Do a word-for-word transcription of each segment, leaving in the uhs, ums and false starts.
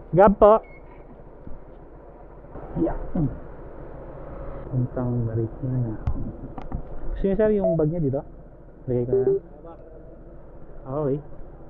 Gab po. Yeah. Puntang Marikina. Gusto niyo sir yung bag niya dito? Lagay ko na. Okay.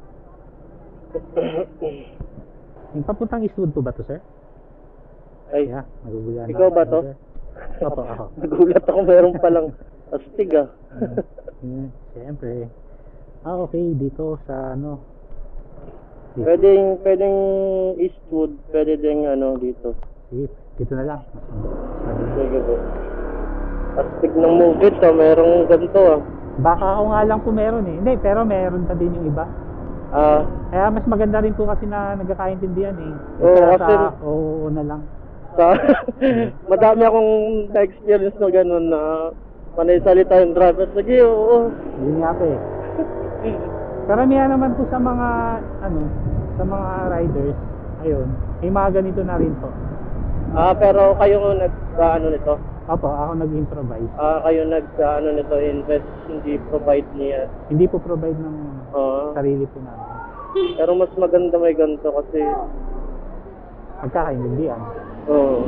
Yung papuntang Eastwood po ba to sir? Ay, Yeah, magugulan ikaw ba to? Opo, ako. Nagulat ako, meron palang astig ah. Hmm, siyempre. Ah, okay, dito sa ano. Dito. Pwedeng, pwedeng Eastwood, pwede din ano dito. Sige, dito na lang. Sige po. Astig ng movie to, merong ganito ah. Baka ako nga lang po meron eh. Hindi, pero meron pa din yung iba. Ah, Kaya mas maganda rin po kasi na nagkakaintindihan eh. Oo, Kaya kasi- sa oo na lang. sa madami akong na-experience na gano'n na panay salita yung driver. Sige, oo. Yun nga po eh. Karamihan naman po sa mga ano, sa mga riders, ayun, may mga ganito na rin po. Ah, pero kayo nag ano nito? Opo, ako nag-improvise. Ah, kayo nag ano nito, invest, hindi provide niya. Hindi po provide ng Oo. sarili po namin. Pero mas maganda may ganito kasi Magkakaintindihan. oo.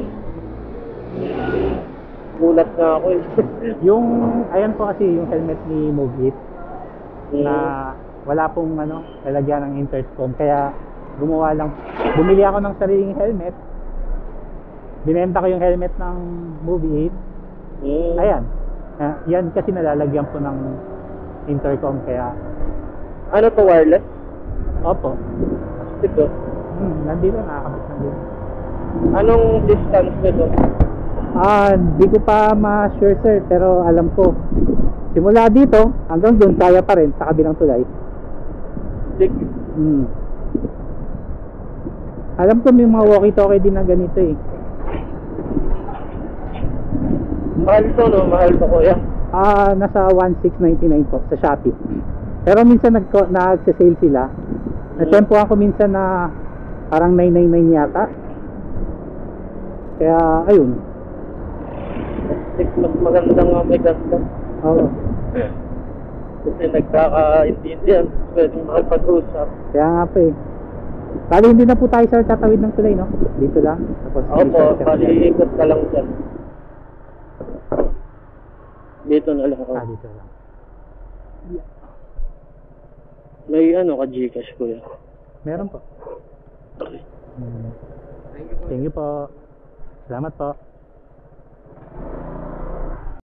Gulat nga ako eh. Yung, ayan po kasi yung helmet ni Move It Mm. na wala pong ano, lalagyan ng intercom. Kaya gumawa lang, bumili ako ng sariling helmet. Binenta ko yung helmet ng Move It. Mm. Ayan. Ah, yan kasi nalalagyan po ng intercom kaya Ano to, wireless? opo. Astig oh. Hmm, nandito nakakabit na din. Anong distance nito? Ah, di ko pa ma-sure sir, pero alam ko. Simula dito hanggang doon kaya pa rin sa kabilang tulay. Dig. Hmm. Alam ko may mga walkie-talkie din na ganito eh. Mahal to no, mahal to kuya. Ah, nasa one six ninety-nine po sa Shopee. Pero minsan nag nagse-sale sila. Natempohan ko minsan na parang nine ninety-nine yata. Kaya ayun. Dig, mas maganda nga may ganito. Oo. Kasi nagkakaintindihan, pwedeng makipag-usap. Kaya nga po eh. Bali hindi na po tayo sir tatawid ng tulay no? Dito lang. Tapos Opo, paliikot ka lang dyan. Dito na lang ako. Ah, dito lang. May ano ka Gcash kuya? Meron po. Hmm. Thank you po. Salamat po.